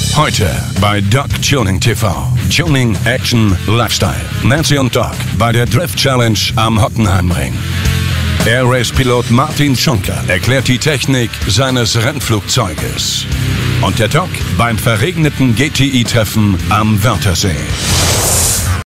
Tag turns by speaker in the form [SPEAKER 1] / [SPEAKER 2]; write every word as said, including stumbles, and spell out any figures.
[SPEAKER 1] Heute bei Doc Tuning T V. Tuning, Action, Lifestyle. Nancy und Doc bei der Driftchallenge am Hockenheimring. Air Race Pilot Martin Schunker erklärt die Technik seines Rennflugzeuges. Und der Doc beim verregneten G T I-Treffen am Wörthersee.